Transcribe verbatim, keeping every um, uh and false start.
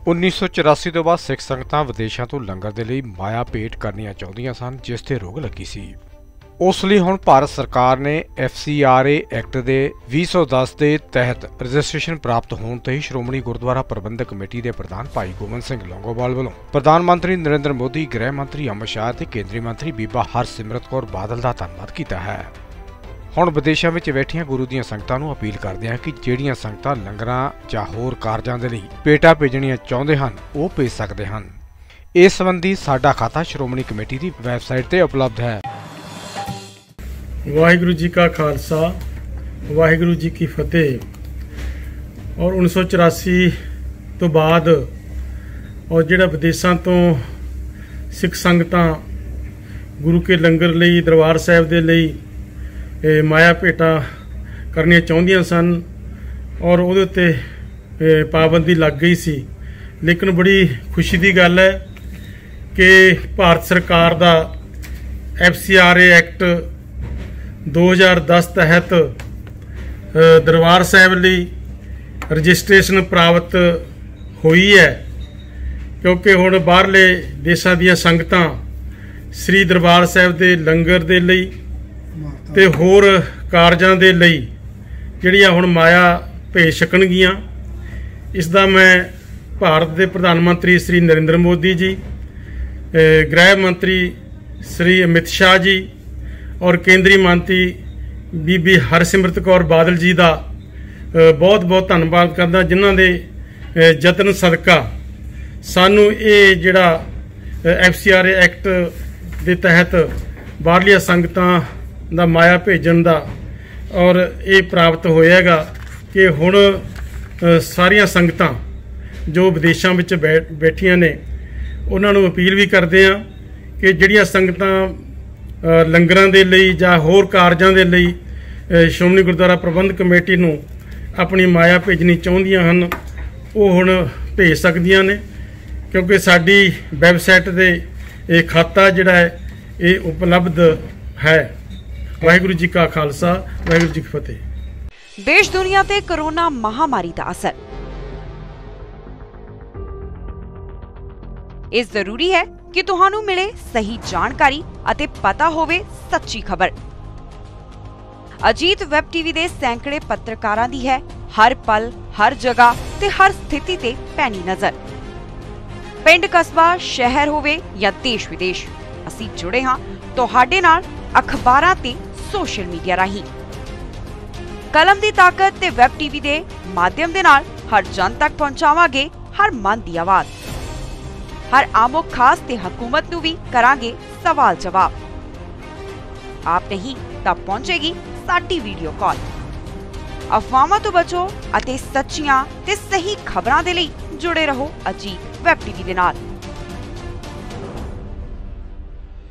उन्नीस सौ चौरासी तो बाद सिख संगतां विदेशों तो लंगर के लिए माया भेंट करनी चाहदियां सन, जिस ते रोक लगी सी। उस लिए हुण भारत सरकार ने F C R A act के भी सौ दस के तहत रजिस्ट्रेशन प्राप्त होने ते ही श्रोमणी गुरुद्वारा प्रबंधक कमेटी के प्रधान भाई गोबिंद सिंह लौंगोवाल वालों प्रधानमंत्री नरेंद्र मोदी, गृह मंत्री अमित शाह ते केंद्रीय मंत्री बीबा हरसिमरत कौर बादल का धन्नवाद किया है। हुण विदेशों में बैठिया गुरु दीआं संगतां नूं अपील करदे हां कि जिहड़ियां संगतां लंगरां जां होर कारजां दे लई पेटा भेजणीआं चाहुंदे हन ओह भेज सकदे हन। इस संबंधी साडा खाता श्रोमणी कमेटी की वैबसाइट ते उपलब्ध है। वाहिगुरू जी का खालसा, वाहिगुरू जी की फतेह। और उन्नीस सौ चौरासी तो बाद और जिहड़ा विदेशों तो सिख संगतां गुरु के लंगर लई दरबार साहिब दे लई माया भेटा करनियां चाहुंदियां सन और उहदे उत्ते पाबंदी लग गई सी। लेकिन बड़ी खुशी की गल है कि भारत सरकार दा F C R A act दो हज़ार दस तहत दरबार साहिब लई रजिस्ट्रेशन प्राप्त हुई है, क्योंकि हुण बाहरले देशां दीयां संगतां श्री दरबार साहिब दे लंगर दे लई ते होर कारजां दे लई जिहड़ियां हुण माया भेज सकणगीआं। इसदा मैं भारत के प्रधानमंत्री श्री नरेंद्र मोदी जी, गृह मंत्री श्री अमित शाह जी और केंद्रीय मंत्री बीबी हरसिमरत कौर बादल जी का बहुत बहुत धन्नवाद करदा, जिन्हां दे यतन सदका सानू ये जिहड़ा F C R A act के तहत बाहरलियां संगतां दा माया भेजण दा और ये प्राप्त होएगा कि हुण सारियां संगतां जो विदेशों में बैठ बैठियां ने उन्हां नूं अपील भी करदे हां कि जिहड़ियां संगतां लंगरां दे लई जां होर कारजां दे लई श्रोमणी गुरुद्वारा प्रबंधक कमेटी नूं अपनी माया भेजनी चाहुंदियां हन वो हुण भेज सकदियां ने, क्योंकि साडी वैबसाइट ते ये खाता जिहड़ा है ये उपलब्ध है। वाहिगुरू जी का खालसा, वाहिगुरू जी की फतेह। देश दुनिया ते कोरोना महामारी दा असर। इस जरूरी है कि तुहानू मिले सही जानकारी अते पता होवे सच्ची खबर। अजीत वैब टीवी दे सैकड़े पत्रकारां दी है हर पल, हर जगह ते हर स्थिति ते पैनी नजर। पिंड, कस्बा, शहर होवे या देश विदेश, असी जुड़े हां तुहाडे नाल अखबारां ते सोशल मीडिया राही। कलम दी ताकत ते वैब टीवी दे माध्यम दे नाल हर जन तक पहुंचावांगे हर मन दी आवाज। हर आमो खास ते हुकूमत नू भी करांगे सवाल जवाब। आप नहीं तब पहुंचेगी साडी वीडियो कॉल। अफवाहां तो बचो अते सच्चियां ते सही खबरां दे लई जुड़े रहो अजीत वैब टीवी दे नाल।